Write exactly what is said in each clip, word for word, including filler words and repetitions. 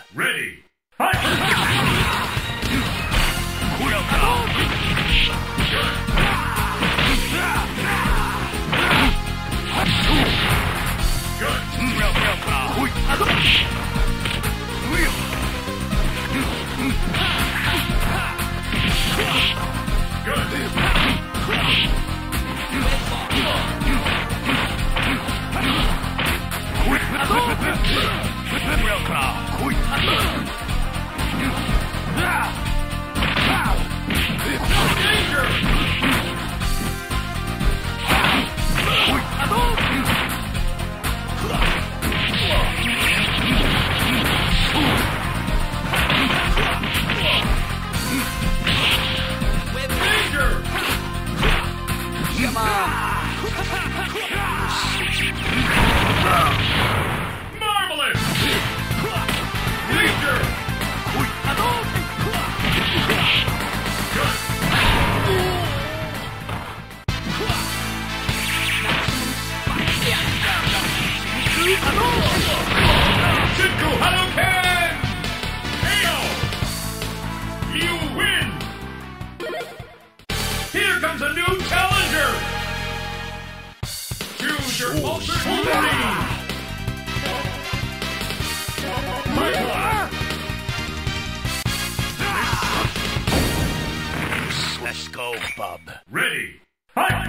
Ready. Fight! Let's go, bub. Ready. Fight!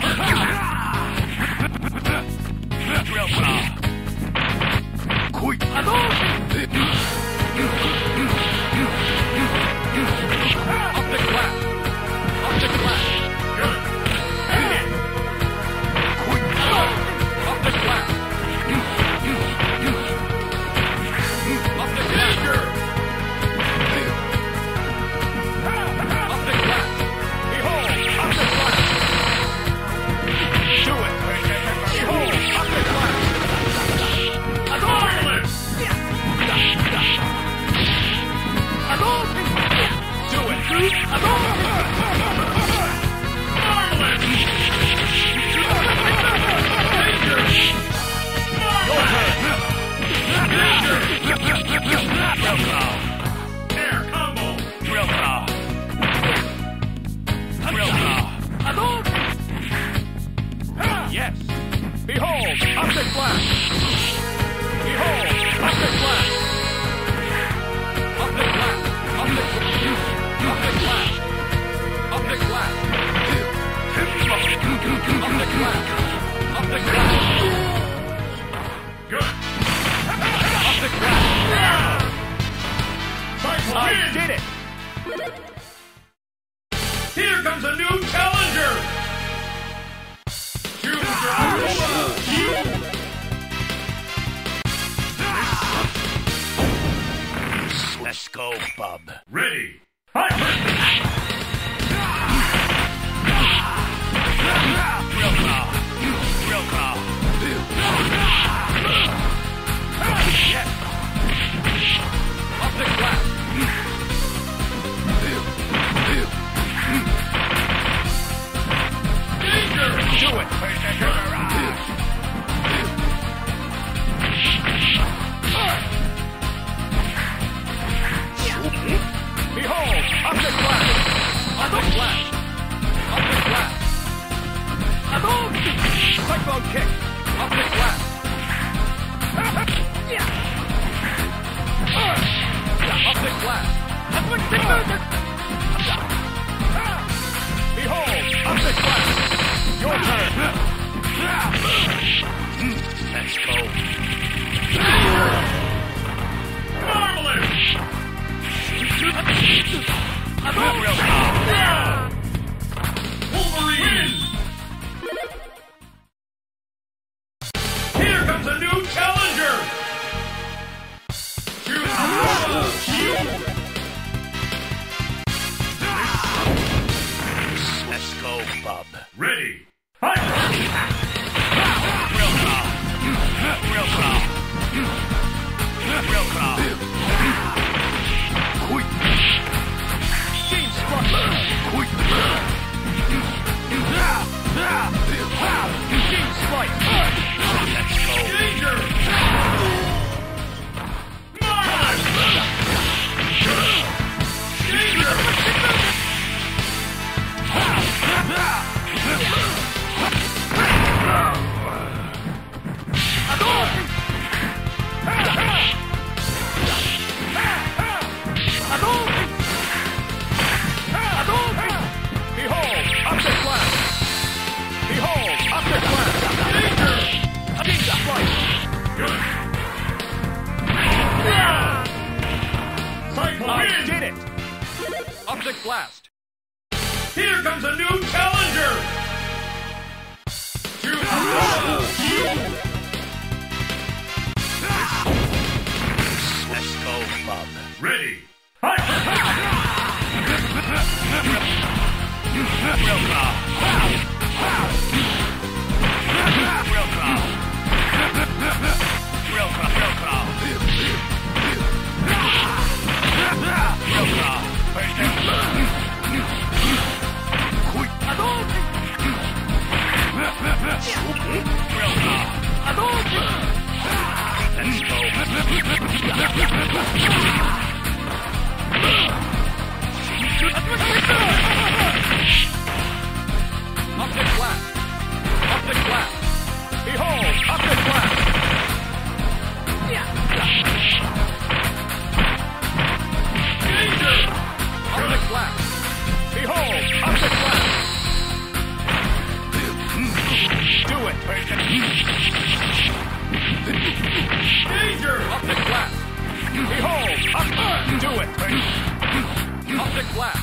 Real power. Quick. Up the clap. Up the clap. Good. Quick. Up the clap. Up the clap. Up the clap. Behold, up the clap. Do it. Behold, up the clap. Marvelous! Do it. Air combo! Real power. Real power. Yes. Behold, optic flash. Behold, optic flash. Optic flash. Optic flash. Optic flash. Optic flash. Optic flash. Optic flash. Good! Optic flash. Fight I win! did it. Here comes a new challenger! Choose your own. Let's go, bub. Ready. Fight! Real power. Real power. Yes. Up the clap. Danger! Do it. Behold, up the clap. Up the clap. Up the clap. Cyclone kick. Up the clap. Up the clap. Behold, up the clap. Your turn. Let's go. Marvelous! Real power. Wolverine! Here comes a new challenger! Choose your own. Let's go, bub. Ready. Fight! Real power. Real power. Real power. Quick. Team Sparkler. Quick. Team Spike. Let's go. Danger! Marvelous! Optic Blast! Here comes a new challenger! Let's go, Bob. Ready! Fight! Real crowd. Real crowd. Real crowd. Real crowd. Real crowd. Real crowd. Let's go. Optic Blast! Optic Blast! Behold! Optic Blast! Danger! Optic Blast! Behold! Optic Blast! Do it, Bacon! Danger! Optic Blast! Behold! Optic! Do it, Bacon! Optic Blast!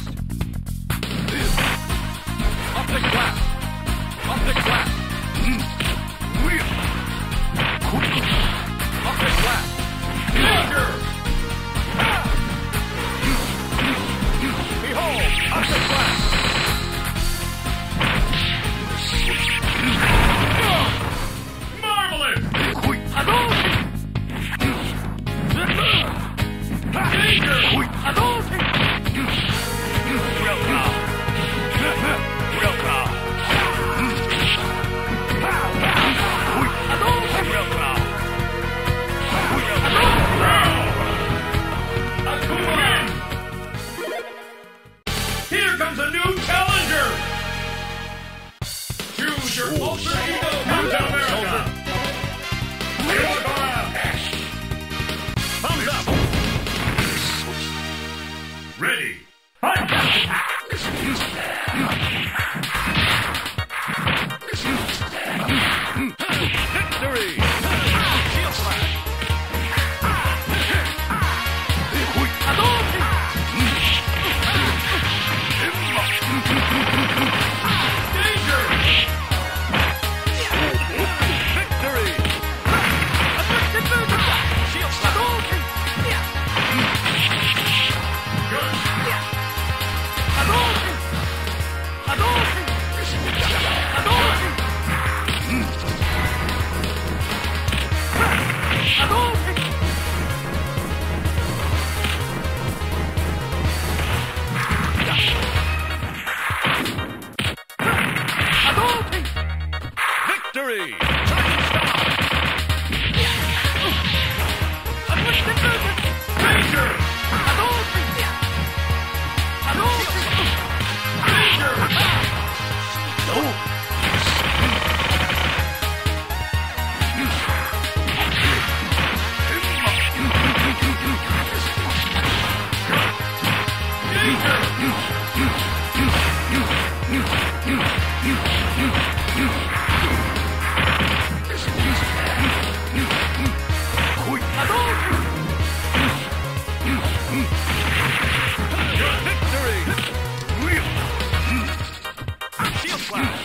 Optic Blast! Optic Blast! Optic Blast! Danger! Behold! Optic Blast! Marvelous! Danger! Real crowd! Real crowd! Real crowd! Akuma! Here comes a new challenger! Choose your alter ego, Captain America! Here we go out! Thumbs up! Ready! Fight! Victory! Shield Slash! Danger! Victory! Shield Slash! Good! Victory! Danger! Shield Slash!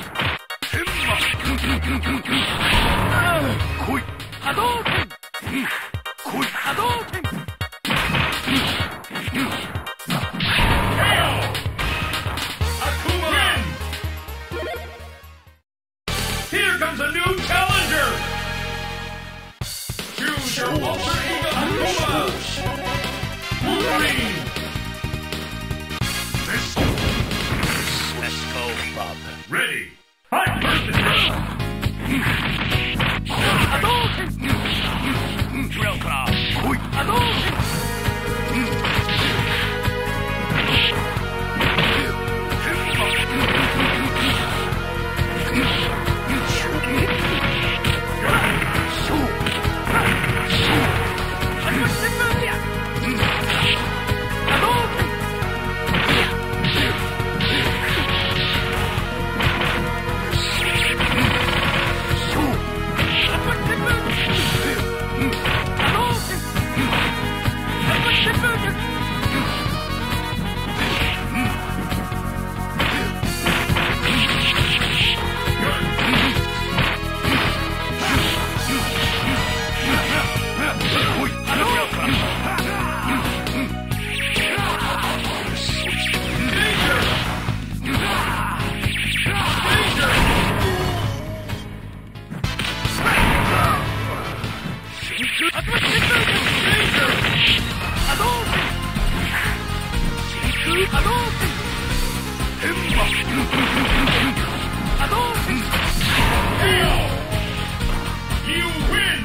You win!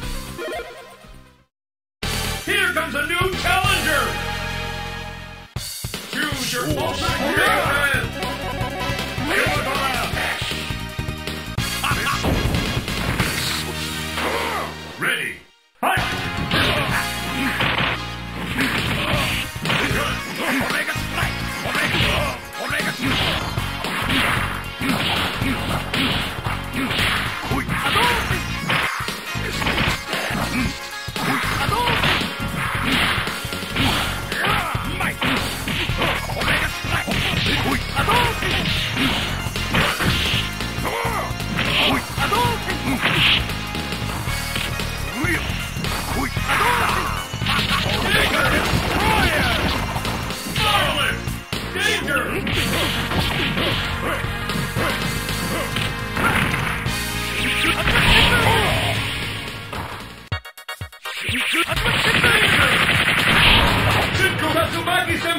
Here comes a new challenger! Choose your ultimate commander! Ready! Fight! Omega Strike! Omega! Omega Strike! Shinko Tatsumaki